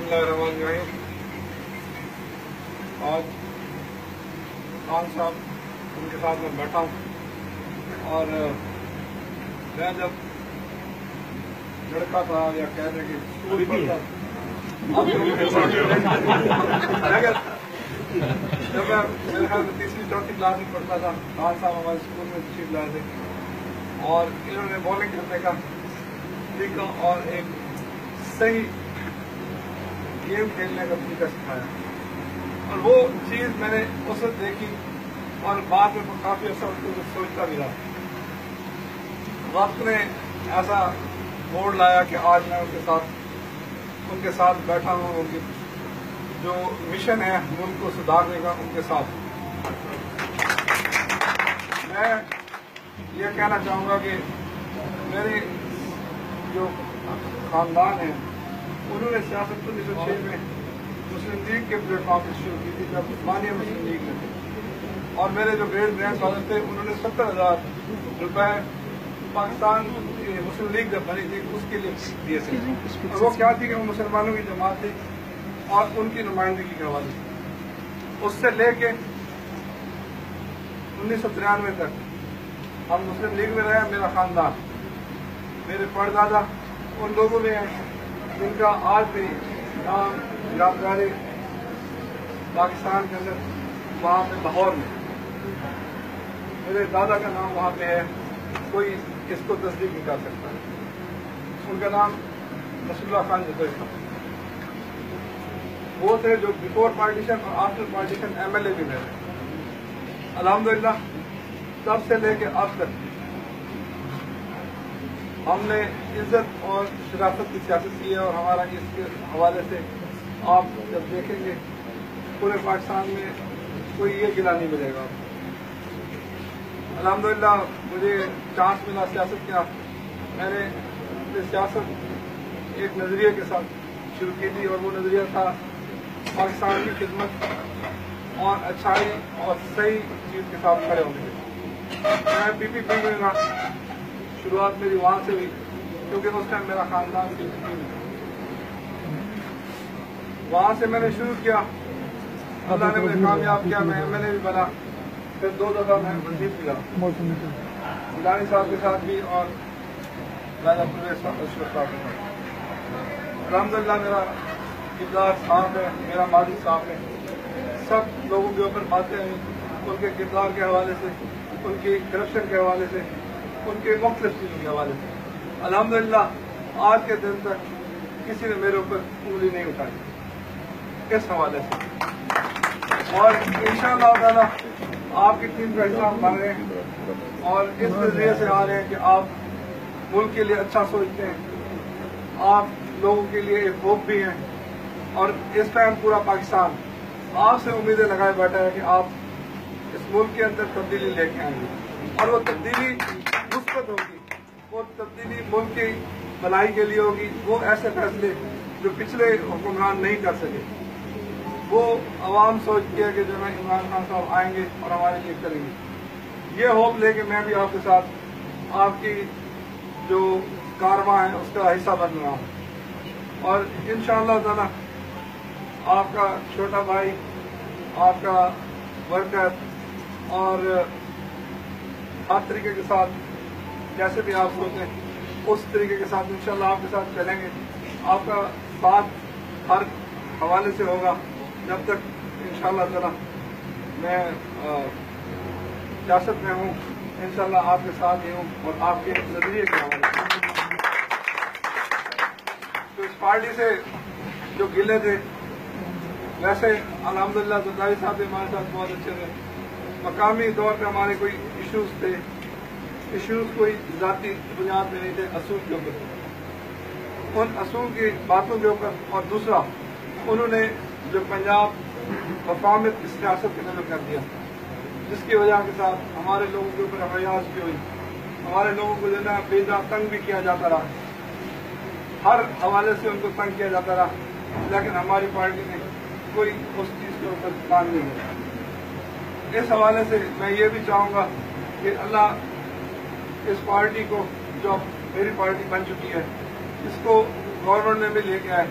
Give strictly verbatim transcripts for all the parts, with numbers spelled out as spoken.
बिस्मिल्लाहिर्रहमानिर्रहीम। आज खान साहब उनके साथ में बैठा हूँ और मैं जब लड़का था या कह रहे कि स्कूल पढ़ता जब मैं मेरे ख्याल में तीसरी चौथी क्लास में पढ़ता था, खान साहब हमारे स्कूल में तशरीफ लाए थे और इन्होंने बॉलिंग करने का तरीका और एक सही गेम खेलने का तरीका सिखाया और वो चीज मैंने उस वक्त देखी और बाद में काफी अच्छा उसको सोचता भी रहा। वक्त ने ऐसा मोड़ लाया कि आज मैं उनके साथ उनके साथ बैठा हूँ, उनकी जो मिशन है मुल्क को सुधारने का उनके साथ। मैं ये कहना चाहूँगा कि मेरे जो खानदान है उन्होंने सियासत उन्नीस सौ छह में मुस्लिम लीग के प्लेटफॉर्म से शुरू की थी, जब उस्मानिया मुस्लिम लीग में थे और मेरे जो ग्रेट ग्रैंड फादर थे उन्होंने सत्तर हजार रुपए पाकिस्तान मुस्लिम लीग जब बनी थी उसके लिए दिए थे और वो क्या थी कि वो मुसलमानों की जमात थी और उनकी नुमाइंदगी के हवाले से। उससे लेके उन्नीस सौ तिरानवे तक हम मुस्लिम लीग में रहे। मेरा खानदान, मेरे परदादा उन लोगों में हैं जिनका आज भी नाम यादगार पाकिस्तान के अंदर वहाँ पे लाहौर में मेरे दादा का नाम वहाँ पे है, कोई इसको तस्दीक नहीं कर सकता। उनका नाम रसूलुल्लाह खान जतोई था। वो थे जो बिफोर पार्टीशन और आफ्टर पार्टीशन एमएलए भी रहे। अल्हम्दुलिल्लाह तब से लेके अब तक हमने इज्जत और शराफत की सियासत की है और हमारा इसके हवाले से आप जब देखेंगे पूरे पाकिस्तान में कोई ये गिला नहीं मिलेगा। अल्हम्दुलिल्लाह मुझे चांस मिला सियासत का। मैंने सियासत एक नजरिए के साथ शुरू की थी और वो नजरिया था पाकिस्तान की खिदमत और अच्छाई और सही चीज के साथ खड़े होने के। मैं पीपीपी में रहा, शुरुआत मेरी वहां से हुई क्योंकि उस टाइम मेरा खानदान पीपीपी में, वहां से मैंने शुरू किया। अल्लाह ने मुझे कामयाब किया, मैं एमएलए भी बना, फिर दो दफा मैं वजीर भी रहा, गिलानी साहब के साथ भी और राजा प्रवेश साहब के साथ। अल्हम्दुलिल्लाह मेरा किरदार साफ है, मेरा माजी साफ है। सब लोगों के ऊपर बातें हुई उनके किरदार के हवाले से, उनकी करप्शन के हवाले से, उनके मुख्तलिफ चीजों के हवाले से। अल्हम्दुलिल्लाह आज के दिन तक किसी ने मेरे ऊपर उंगली नहीं उठाई इस हवाले से और इंशाअल्लाह ताला आपकी टीम का हिस्सा बन रहे हैं और इस नजरिए से आ रहे हैं कि आप मुल्क के लिए अच्छा सोचते हैं, आप लोगों के लिए एक होप भी हैं और इस टाइम पूरा पाकिस्तान आपसे उम्मीदें लगाए बैठा है कि आप इस मुल्क के अंदर तब्दीली लेके आएंगे और वो तब्दीली मुस्बत होगी, वो तब्दीली मुल्क की भलाई के लिए होगी। वो ऐसे फैसले जो पिछले हुक्मरान नहीं कर सके, वो आवाम सोचती है कि जनाब इमरान खान साहब आएंगे और हमारे लिए करेंगे। ये होप लेके मैं भी आपके साथ आपकी जो कारवां है उसका हिस्सा बन रहा हूँ और इंशाअल्लाह ताला आपका छोटा भाई, आपका वर्कर और हर तरीके के साथ जैसे भी आप सोचें उस तरीके के साथ इंशाअल्लाह आपके साथ चलेंगे। आपका साथ हर हवाले से होगा जब तक इंशाअल्लाह ताला मैं सियासत में हूँ। इंशाअल्लाह आपके साथ ही हूँ और आपके नजरिए के हवाले से। तो इस पार्टी से जो गिले थे, वैसे अल्हम्दुलिल्लाह जताई साहब भी हमारे साथ बहुत अच्छे थे। मकामी तौर पे हमारे कोई इश्यूज थे, इश्यूज कोई जाती बुनियाद में नहीं थे, असूल के ऊपर, उन असूल की बातों के ऊपर। और दूसरा उन्होंने जो पंजाब परफॉर्मेंस की सियासत के नजर कर दिया, जिसकी वजह के साथ हमारे लोगों के ऊपर अयाज भी हुई, हमारे लोगों को जो है बेजा तंग भी किया जाता रहा, हर हवाले से उनको तंग किया जाता रहा, लेकिन हमारी पार्टी ने कोई उस चीज के ऊपर काम नहीं किया। इस हवाले से मैं ये भी चाहूंगा कि अल्लाह इस पार्टी को, जो मेरी पार्टी बन चुकी है, इसको गवर्नमेंट में भी लेके आए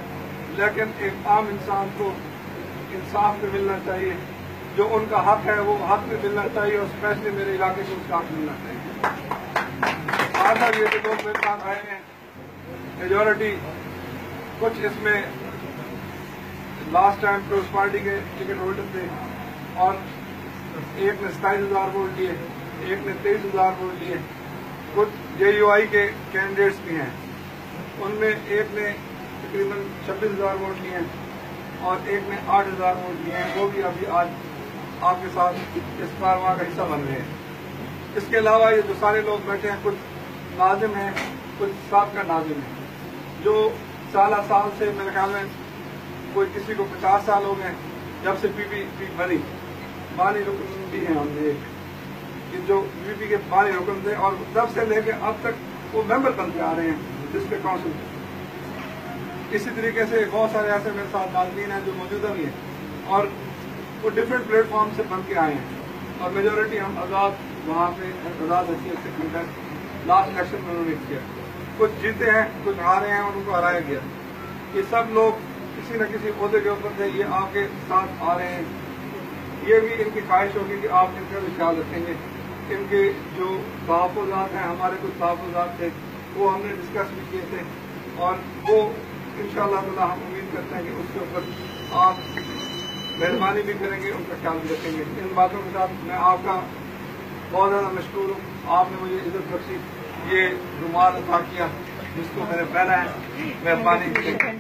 لیکن ایک عام انسان کو انصاف میں ملنا چاہیے، جو ان کا حق ہے وہ حق میں ملنا چاہیے، اور اسپیشلی میرے علاقے کو اس کا حق ملنا چاہیے۔ آج تک یہ جو لوگ میرے ساتھ آئے ہیں میجورٹی کچھ اس میں لاسٹ ٹائم پیپلز پارٹی کے ٹکٹ ہولڈر تھے، اور ایک نے ستائیس ہزار ووٹ لیے، ایک نے تیئیس ہزار ووٹ لیے۔ کچھ جے یو آئی کے کینڈیڈیٹس بھی ہیں، ان میں ایک نے تقریباً چھبیس ہزار ووٹ لیے ہیں اور ایک نے آٹھ ہزار ووٹ لیے ہیں، وہ بھی ابھی آج آپ کے ساتھ اس کارواں کا حصہ بن رہے ہیں۔ اس کے علاوہ یہ جو سارے لوگ بیٹھے ہیں، کچھ ناظم ہیں، کچھ سابقہ ناظم ہیں، جو سالہ سال سے میرے خیال میں کوئی کسی کو پچاس سال ہو گئے جب سے پی پی پی بنی، بانی رکن بھی ہیں ہم نے ایک کہ جو پی پی کے بانی رکن تھے، اور تب سے لے کے اب تک وہ ممبر بنتے آ رہے ہیں ڈسٹرکٹ کونسل میں۔ اسی طریقے سے بہت سارے ایسے میرے ساتھ ناظرین ہیں جو موجودہ بھی ہیں، اور وہ ڈفرینٹ پلیٹ فارم سے بن کے آئے ہیں، اور میجورٹی ہم آزاد وہاں پہ آزاد حیثیت سے کھیل کر لاسٹ الیکشن میں انہوں نے کیا، کچھ جیتے ہیں کچھ ہارے ہیں اور ان کو ہرایا گیا۔ یہ سب لوگ کسی نہ کسی عہدے کے اوپر سے یہ آپ کے ساتھ آ رہے ہیں، یہ بھی ان کی خواہش ہوگی کہ آپ ان کا بھی خیال رکھیں گے۔ ان کے جو تحفظات ہیں، ہمارے کچھ تحفظات تھے وہ ہم نے ڈسکس بھی کیے تھے، اور وہ انشاءاللہ تعالی ہم امید کرتے ہیں کہ اس کے اوپر آپ مہربانی بھی کریں گے، ان کا خیال بھی رکھیں گے۔ ان باتوں کے ساتھ میں آپ کا بہت زیادہ مشکور ہوں، آپ نے مجھے عزت بخشی، یہ رومال عطا کیا جس کو میں نے پہنا ہے، مہربانی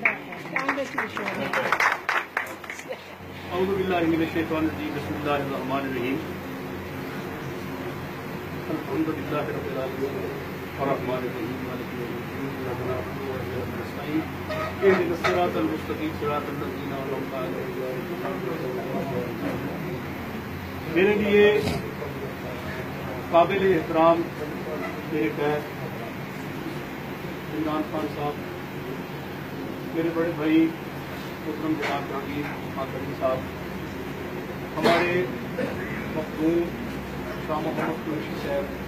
اعوذ باللہ من الشیطان الرجیم، بسم اللہ الرحمن الرحیم، الحمد للہ رب العالمین الرحمن الرحیم مالک یوم الدین، ایاک نعبد و ایاک نستعین، اهدنا الصراط المستقیم صراط الذین انعمت علیہم۔ میرے لیے قابل احترام میرے قید عمران خان صاحب، میرے بڑے بھائی محترم جناب جہانگیر خان صاحب، ہمارے مخدوم شاہ محمد قریشی صاحب،